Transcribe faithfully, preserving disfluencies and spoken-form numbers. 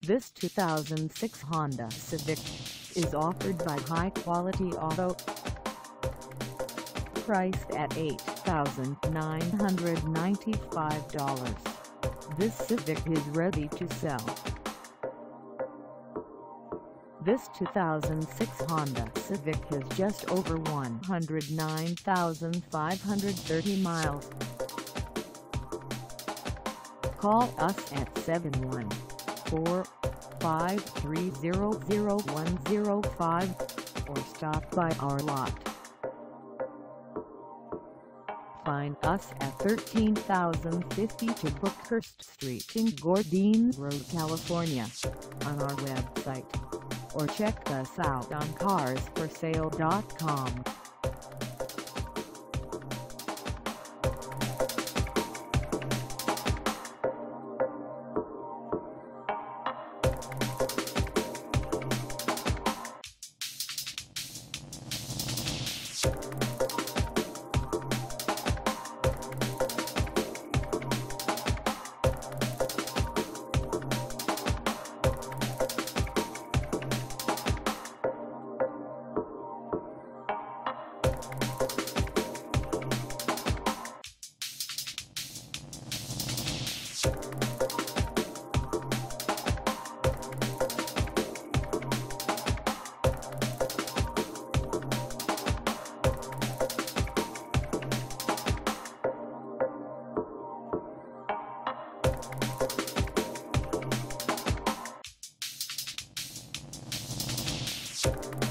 This two thousand six Honda Civic is offered by High Quality Auto. Priced at eight thousand nine hundred ninety-five dollars, this Civic is ready to sell. This two thousand six Honda Civic has just over one hundred nine thousand five hundred thirty miles. Call us at seven one four, five three zero, zero one zero five or stop by our lot. Find us at thirteen thousand fifty-two Brookhurst Street in Garden Grove, California, on our website, or check us out on cars for sale dot com. You